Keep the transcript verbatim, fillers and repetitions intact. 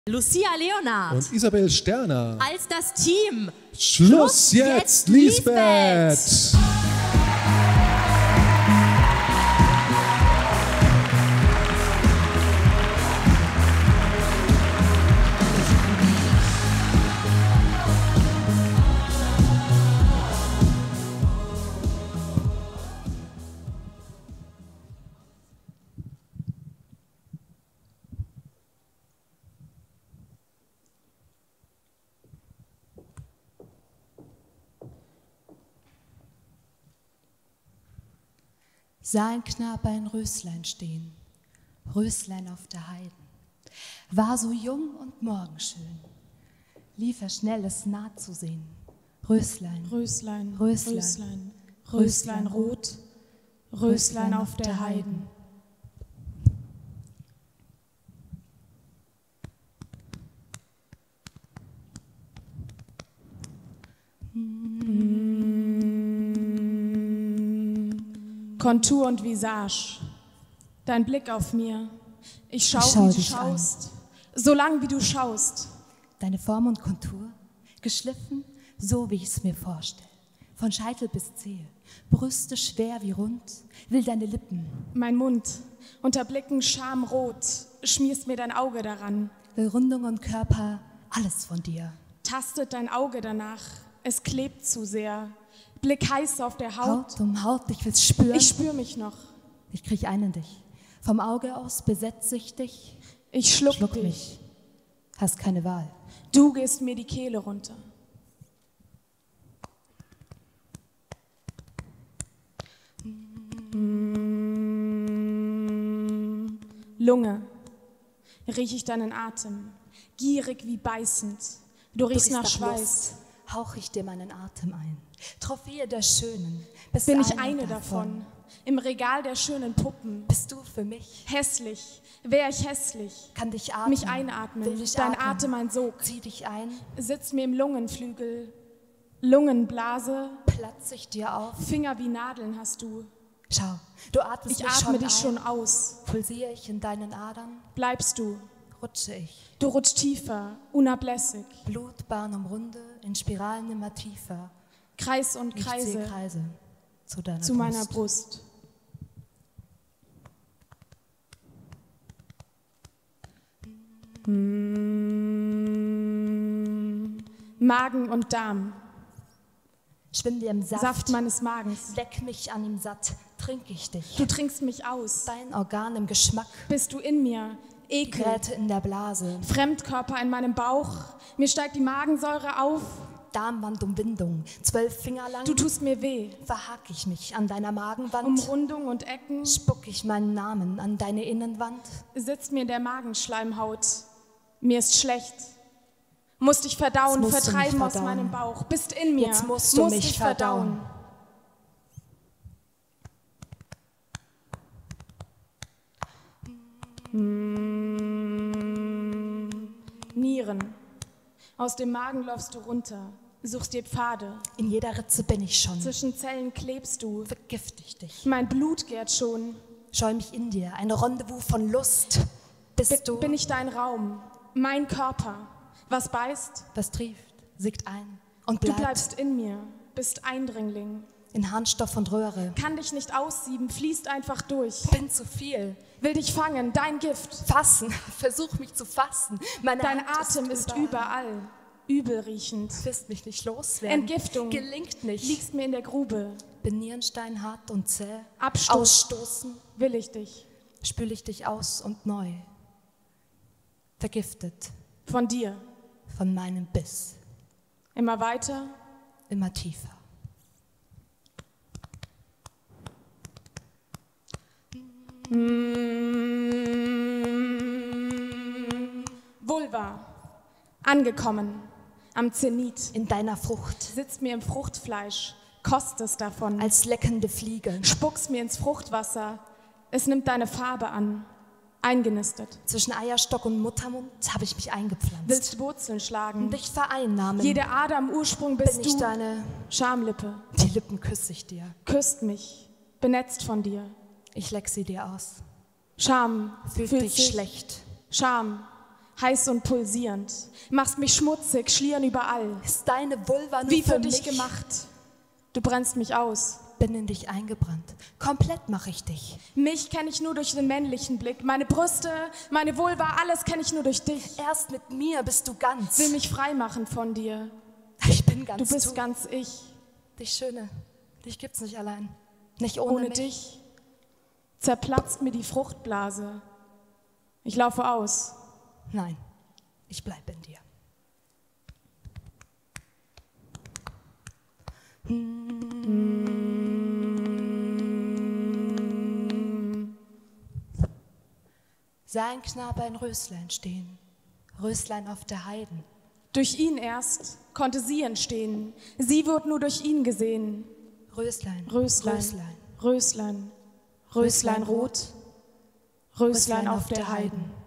Lucia Leonard und Isabel Sterner als das Team Schluss, Schluss jetzt, jetzt Lisbeth! Lisbeth. Sah ein Knabe ein Röslein stehen, Röslein auf der Heiden, war so jung und morgenschön, lief er schnell, es nah zu sehen. Röslein, Röslein, Röslein, Röslein, Röslein rot, Röslein auf der Heiden. Kontur und Visage, dein Blick auf mir, ich schau, ich schau wie du schaust, an. So lang wie du schaust. Deine Form und Kontur, geschliffen, so wie ich es mir vorstelle, von Scheitel bis Zehe, Brüste schwer wie rund, will deine Lippen. Mein Mund, unter Blicken schamrot, schmierst mir dein Auge daran. Will Rundung und Körper, alles von dir. Tastet dein Auge danach, es klebt zu sehr. Blick heiß auf der Haut. Haut um Haut, ich will's spüren. Ich spür mich noch. Ich krieg ein in dich. Vom Auge aus besetze ich dich. Ich schluck, schluck dich. mich. Hast keine Wahl. Du gehst mir die Kehle runter. Mm. Lunge. Riech ich deinen Atem. Gierig wie beißend. Du riechst nach Schweiß. Hauch ich dir meinen Atem ein. Trophäe der Schönen. Bist Bin ich eine davon. davon. Im Regal der schönen Puppen. Bist du für mich? Hässlich. Wär ich hässlich. Kann dich atmen. Mich einatmen. Will dich Dein atmen. Atem ein Sog. Zieh dich ein. Sitzt mir im Lungenflügel. Lungenblase. Platz ich dir auf. Finger wie Nadeln hast du. Schau, du atmest ich mich atme schon dich ein. schon aus. Pulsiere ich in deinen Adern. Bleibst du. Rutsche ich. Du rutschst tiefer, unablässig. Blutbahn umrunde, in Spiralen immer tiefer. Kreis und ich Kreise. Kreise zu deiner zu Brust. meiner Brust. Mm. Magen und Darm. Schwimm dir im Saft. Saft meines Magens. Leck mich an ihm satt, trink ich dich. Du trinkst mich aus. Dein Organ im Geschmack. Bist du in mir. Ekel. Gräte in der Blase. Fremdkörper in meinem Bauch. Mir steigt die Magensäure auf. Darmwandumwindung, zwölf Finger lang. Du tust mir weh. Verhack ich mich an deiner Magenwand. Umrundung und Ecken. Spuck ich meinen Namen an deine Innenwand. Sitzt mir in der Magenschleimhaut. Mir ist schlecht. Musst dich verdauen, vertreiben verdauen. Aus meinem Bauch. Bist in mir. Jetzt musst du musst mich dich verdauen. Mmh. Nieren. Aus dem Magen läufst du runter, suchst dir Pfade. In jeder Ritze bin ich schon. Zwischen Zellen klebst du. Vergift ich dich. Mein Blut gärt schon. Scheu mich in dir, ein Rendezvous von Lust. Bist B du? Bin ich dein Raum, mein Körper. Was beißt? Was trieft, siegt ein und bleibt. Du bleibst in mir, bist Eindringling. In Harnstoff und Röhre. Kann dich nicht aussieben, fließt einfach durch. Bin zu viel. Will dich fangen, dein Gift. Fassen, versuch mich zu fassen. Meine Dein Hand Atem ist überall. überall. Übelriechend. Wirst mich nicht loswerden. Entgiftung. Gelingt nicht. Liegst mir in der Grube. Bin Nierensteinhart und zäh. Abstoß. Ausstoßen. Will ich dich. Spül ich dich aus und neu. Vergiftet. Von dir. Von meinem Biss. Immer weiter. Immer tiefer. Mmh. Vulva. Angekommen. Am Zenit. In deiner Frucht. Sitzt mir im Fruchtfleisch. Kostest davon. Als leckende Fliege. Spuckst mir ins Fruchtwasser. Es nimmt deine Farbe an. Eingenistet. Zwischen Eierstock und Muttermund habe ich mich eingepflanzt. Willst Wurzeln schlagen. Und dich vereinnahmen. Jede Ader am Ursprung bist Bin du. ich deine Schamlippe. Die Lippen küsse ich dir. Küsst mich. Benetzt von dir. Ich leck sie dir aus. Scham. Fühlt dich schlecht. Scham. heiß und pulsierend. Machst mich schmutzig, Schlieren überall. Ist deine Vulva nur Wie für für dich mich gemacht. Du brennst mich aus. Bin in dich eingebrannt. Komplett mache ich dich. Mich kenne ich nur durch den männlichen Blick. Meine Brüste, meine Vulva, alles kenne ich nur durch dich. Erst mit mir bist du ganz. Will mich freimachen von dir. Ich bin ganz Du bist du. ganz ich. Dich Schöne, dich gibt's nicht allein. Nicht ohne, Ohne mich. dich zerplatzt mir die Fruchtblase. Ich laufe aus. Nein, ich bleib in dir. Sah ein Knabe ein Röslein stehen, Röslein auf der Heiden. Durch ihn erst konnte sie entstehen. Sie wird nur durch ihn gesehen. Röslein, Röslein, Röslein, Röslein, Röslein rot, Röslein auf der Heiden.